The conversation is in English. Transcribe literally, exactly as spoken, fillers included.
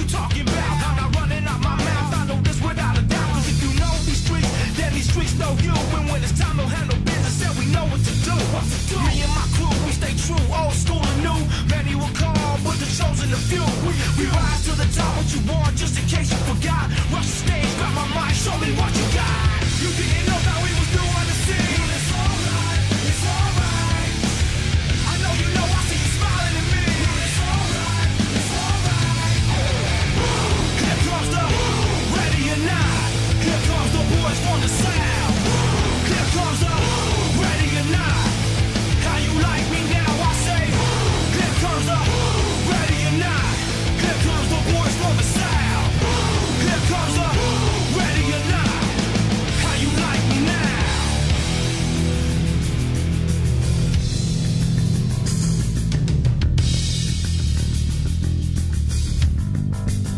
you talking about? I'm not running out my mouth, I know this without a doubt. Cause if you know these streets, then these streets know you. And when it's time to handle business, then we know what to do. What to do? Me and my crew, we stay true, old school and new. Many will call, but the chosen the few. We, we rise to the top, what you want, just in case you forgot. Rush the stage, grab my mic, show me what you got. You didn't know that we